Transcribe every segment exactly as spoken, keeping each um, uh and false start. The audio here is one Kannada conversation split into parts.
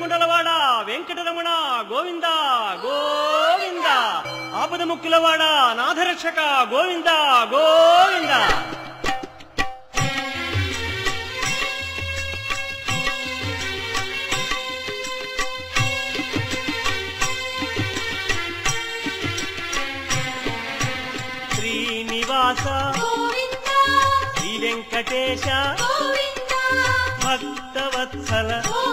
ఏడుగుండలవాడ వెంకటరమణ గోవింద గోవింద. ఆపద ముక్కులవాడ నాథరక్షక గోవింద గోవింద. శ్రీనివాస శ్రీ వెంకటేశ భక్తవత్సల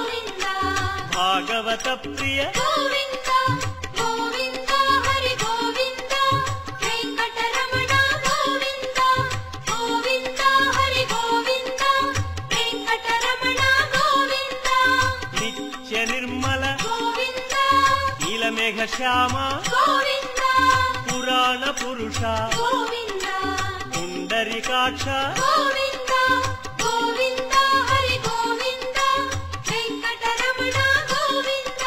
భాగవత ప్రియ గోవింద గోవింద హరి గోవింద వెంకటరమణ గోవింద గోవింద హరి గోవింద వెంకటరమణ గోవింద. నిత్య నిర్మల గోవింద నీలమేఘ శ్యామ గోవింద పురాణ పురుష గోవింద పుండరీకాక్ష గోవింద గోవింద హరి గోవింద వెంకటరమణ గోవింద.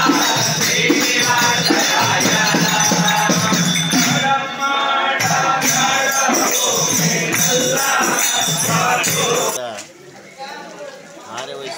Hare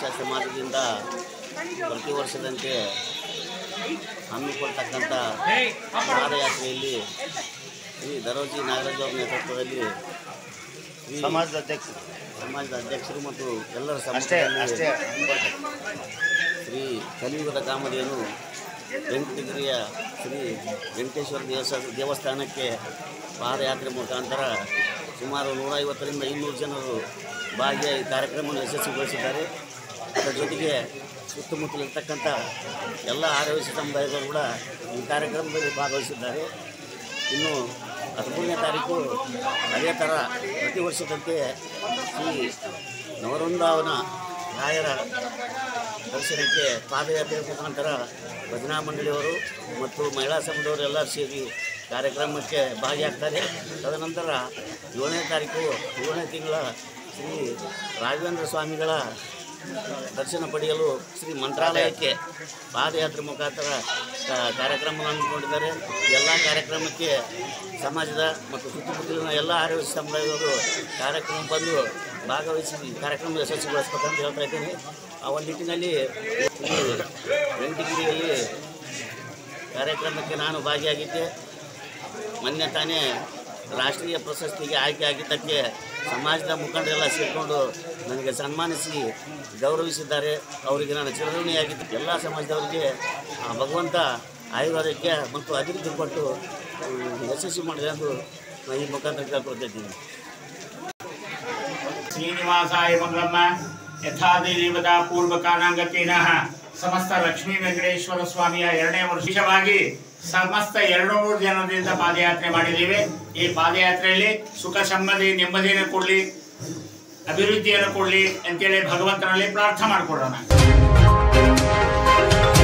ಸಮಾಜದಿಂದ ಪ್ರತಿ ವರ್ಷದಂತೆ ಹಮ್ಮಿಕೊಳ್ತಕ್ಕಂಥ ಪಾದಯಾತ್ರೆಯಲ್ಲಿ ಶ್ರೀ ದರೋಜಿ ನಾಗರಾಜ್ ಅವರ ನೇತೃತ್ವದಲ್ಲಿ ಸಮಾಜದ ಅಧ್ಯಕ್ಷರು ಸಮಾಜದ ಅಧ್ಯಕ್ಷರು ಮತ್ತು ಎಲ್ಲರ ಸಮಸ್ಯೆ ಶ್ರೀ ಕಲಿಯುಗದ ಕಾಮಧೇನು ವೆಂಕಟಗಿರಿಯ ಶ್ರೀ ವೆಂಕಟೇಶ್ವರ ದೇವಸ್ಥಾನ ದೇವಸ್ಥಾನಕ್ಕೆ ಪಾದಯಾತ್ರೆ ಮುಖಾಂತರ ಸುಮಾರು ನೂರ ಐವತ್ತರಿಂದ ಇನ್ನೂರು ಜನರು ಭಾಗಿಯಾಗಿ ಕಾರ್ಯಕ್ರಮವನ್ನು ಯಶಸ್ವಿಗೊಳಿಸಿದ್ದಾರೆ. ಅದರ ಜೊತೆಗೆ ಸುತ್ತಮುತ್ತಲಿರ್ತಕ್ಕಂಥ ಎಲ್ಲ ಆರ್ಯವೈಶ್ಯ ಸಮುದಾಯದವರು ಕೂಡ ಈ ಕಾರ್ಯಕ್ರಮದಲ್ಲಿ ಭಾಗವಹಿಸಿದ್ದಾರೆ. ಇನ್ನು ಹದಿಮೂರನೇ ತಾರೀಕು ಅದೇ ಥರ ಪ್ರತಿ ವರ್ಷದಂತೆ ಶ್ರೀ ನವವೃಂದಾವನ ರಾಯರ ದರ್ಶನಕ್ಕೆ ಪಾದಯಾತ್ರೆ ಮುಖಾಂತರ ಭಜನಾ ಮಂಡಳಿಯವರು ಮತ್ತು ಮಹಿಳಾ ಸಮುದಾಯದವರು ಎಲ್ಲರೂ ಸೇರಿ ಕಾರ್ಯಕ್ರಮಕ್ಕೆ ಭಾಗಿಯಾಗ್ತಾರೆ. ತದನಂತರ ಏಳನೇ ತಾರೀಕು ಏಳನೇ ತಿಂಗಳ ಶ್ರೀ ರಾಘವೇಂದ್ರ ಸ್ವಾಮಿಗಳ ದರ್ಶನ ಪಡೆಯಲು ಶ್ರೀ ಮಂತ್ರಾಲಯಕ್ಕೆ ಪಾದಯಾತ್ರೆ ಮುಖಾಂತರ ಕಾರ್ಯಕ್ರಮವನ್ನು ಹಮ್ಮಿಕೊಂಡಿದ್ದಾರೆ. ಎಲ್ಲ ಕಾರ್ಯಕ್ರಮಕ್ಕೆ ಸಮಾಜದ ಮತ್ತು ಸುತ್ತಮುತ್ತಲಿನ ಎಲ್ಲ ಆರೋಗ್ಯ ಸಮುದಾಯದವರು ಕಾರ್ಯಕ್ರಮ ಬಂದು ಭಾಗವಹಿಸಿ ಕಾರ್ಯಕ್ರಮ ಯಶಸ್ವಿಗೊಳಿಸ್ಬೇಕಂತ ಹೇಳ್ತಾ ಇದ್ದೀನಿ. ಆ ಒಂದು ನಿಟ್ಟಿನಲ್ಲಿ ವೆಂಕಟಗಿರಿಯಲ್ಲಿ ಕಾರ್ಯಕ್ರಮಕ್ಕೆ ನಾನು ಭಾಗಿಯಾಗಿದ್ದೆ. ಮೊನ್ನೆ ತಾನೇ ರಾಷ್ಟ್ರೀಯ ಪ್ರಶಸ್ತಿಗೆ ಆಯ್ಕೆ ಆಗಿದ್ದಕ್ಕೆ ಸಮಾಜದ ಮುಖಂಡರೆಲ್ಲ ಸೇರಿಕೊಂಡು ನನಗೆ ಸನ್ಮಾನಿಸಿ ಗೌರವಿಸಿದ್ದಾರೆ. ಅವರಿಗೆ ನಾನು ಚಿರಋಣಿಯಾಗಿದ್ದು ಎಲ್ಲ ಸಮಾಜದವರಿಗೆ ಭಗವಂತ ಆಯುರ್ವೇದಕ್ಕೆ ಮತ್ತು ಅಭಿವೃದ್ಧಿ ಕೊಟ್ಟು ಯಶಸ್ವಿ ಮಾಡಿದೆ ಎಂದು ಈ ಮುಖಾಂತರ ಕೇಳ್ಕೊಳ್ತಿದ್ದೀನಿ. ಶ್ರೀನಿವಾಸಾಯ ಮಂಗಮ್ಮ ಯಥಾದಿ ದೇವತಾ ಪೂರ್ವಕಾನಾಂಗತೇನ ಸಮಸ್ತ ಲಕ್ಷ್ಮೀ ವೆಂಕಟೇಶ್ವರ ಸ್ವಾಮಿಯ ಎರಡನೇ ವರ್ಷವಾಗಿ ಸಮಸ್ತ ಎರಡು ಮೂರು ಜನರಿಂದ ಪಾದಯಾತ್ರೆ ಮಾಡಿದ್ದೇವೆ. ಈ ಪಾದಯಾತ್ರೆಯಲ್ಲಿ ಸುಖ ಸಮೃದ್ಧಿ ನೆಮ್ಮದಿಯನ್ನು ಕೊಡಲಿ, ಅಭಿವೃದ್ಧಿಯನ್ನು ಕೊಡಲಿ ಅಂತೇಳಿ ಭಗವಂತನಲ್ಲಿ ಪ್ರಾರ್ಥನೆ ಮಾಡಿಕೊಳ್ಳೋಣ.